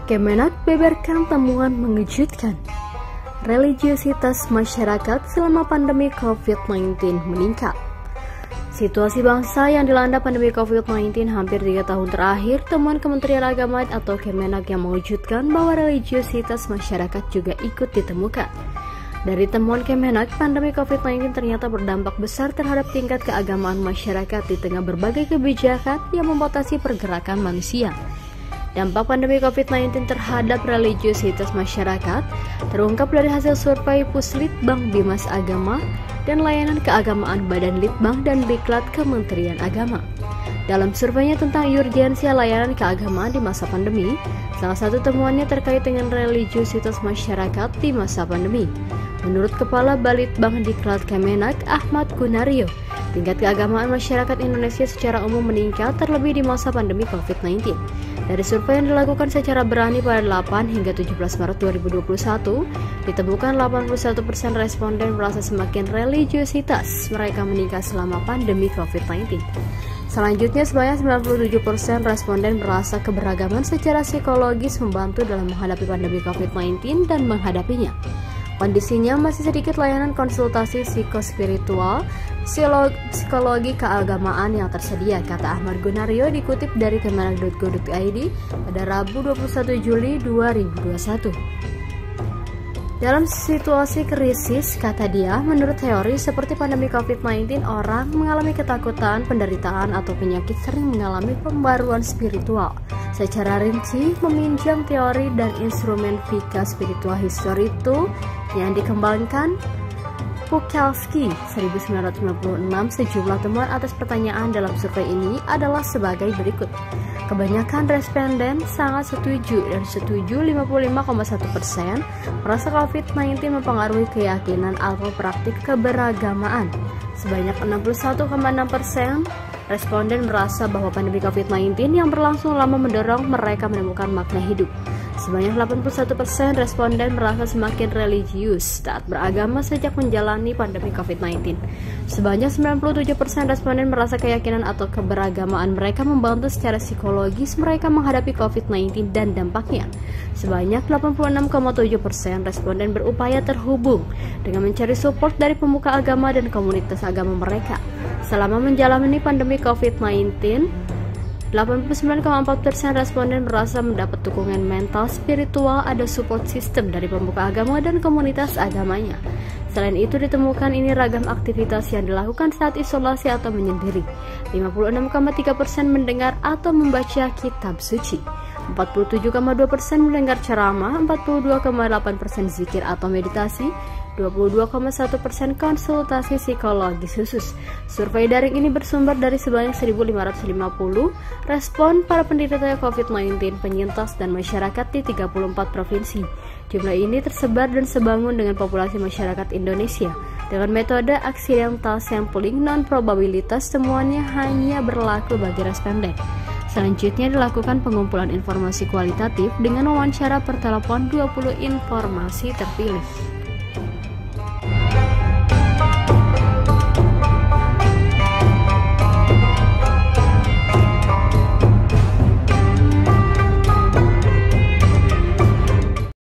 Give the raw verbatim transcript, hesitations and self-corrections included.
Kemenak beberkan temuan mengejutkan. Religiositas masyarakat selama pandemi covid sembilan belas meningkat. Situasi bangsa yang dilanda pandemi covid sembilan belas hampir tiga tahun terakhir, temuan Kementerian Agama atau Kemenak yang mengejutkan bahwa religiositas masyarakat juga ikut ditemukan. Dari temuan Kemenak, pandemi covid sembilan belas ternyata berdampak besar terhadap tingkat keagamaan masyarakat di tengah berbagai kebijakan yang membatasi pergerakan manusia. Dampak pandemi covid sembilan belas terhadap religiositas masyarakat terungkap dari hasil survei Puslitbang Bimas Agama dan Layanan Keagamaan Badan Litbang dan Diklat Kementerian Agama. Dalam surveinya tentang urgensia layanan keagamaan di masa pandemi, salah satu temuannya terkait dengan religiositas masyarakat di masa pandemi. Menurut Kepala Balitbang Diklat Kemenak, Ahmad Gunario, tingkat keagamaan masyarakat Indonesia secara umum meningkat terlebih di masa pandemi covid sembilan belas. Dari survei yang dilakukan secara berani pada delapan hingga tujuh belas Maret dua ribu dua puluh satu, ditemukan delapan puluh satu persen responden merasa semakin religiositas mereka meningkat selama pandemi covid sembilan belas. Selanjutnya, sebanyak sembilan puluh tujuh persen responden merasa keberagaman secara psikologis membantu dalam menghadapi pandemi covid sembilan belas dan menghadapinya. Kondisinya masih sedikit layanan konsultasi psikospiritual, psikologi keagamaan yang tersedia, kata Ahmad Gunario dikutip dari kemenak titik go titik i d pada Rabu dua puluh satu Juli dua ribu dua puluh satu. Dalam situasi krisis, kata dia, menurut teori seperti pandemi covid sembilan belas, orang mengalami ketakutan, penderitaan, atau penyakit sering mengalami pembaruan spiritual. Secara rinci, meminjam teori dan instrumen fika spiritual history itu yang dikembangkan Puchalski seribu sembilan ratus sembilan puluh enam, sejumlah temuan atas pertanyaan dalam survei ini adalah sebagai berikut. Kebanyakan responden sangat setuju dan setuju lima puluh lima koma satu persen merasa covid sembilan belas mempengaruhi keyakinan atau praktik keberagamaan. Sebanyak enam puluh satu koma enam persen responden merasa bahwa pandemi covid sembilan belas yang berlangsung lama mendorong mereka menemukan makna hidup. Sebanyak delapan puluh satu persen responden merasa semakin religius taat beragama sejak menjalani pandemi covid sembilan belas. Sebanyak sembilan puluh tujuh persen responden merasa keyakinan atau keberagamaan mereka membantu secara psikologis mereka menghadapi covid sembilan belas dan dampaknya. Sebanyak delapan puluh enam koma tujuh persen responden berupaya terhubung dengan mencari support dari pemuka agama dan komunitas agama mereka. Selama menjalani pandemi covid sembilan belas, delapan puluh sembilan koma empat persen responden merasa mendapat dukungan mental, spiritual, ada support system dari pemuka agama dan komunitas agamanya. Selain itu ditemukan ini ragam aktivitas yang dilakukan saat isolasi atau menyendiri. lima puluh enam koma tiga persen mendengar atau membaca kitab suci. empat puluh tujuh koma dua persen mendengar ceramah, empat puluh dua koma delapan persen zikir atau meditasi, dua puluh dua koma satu persen konsultasi psikologis khusus. Survei daring ini bersumber dari sebanyak seribu lima ratus lima puluh respon para penderita covid sembilan belas, penyintas, dan masyarakat di tiga puluh empat provinsi. Jumlah ini tersebar dan sebangun dengan populasi masyarakat Indonesia. Dengan metode accidental sampling non-probabilitas, temuannya hanya berlaku bagi responden. Selanjutnya dilakukan pengumpulan informasi kualitatif dengan wawancara per telepon dua puluh informasi terpilih.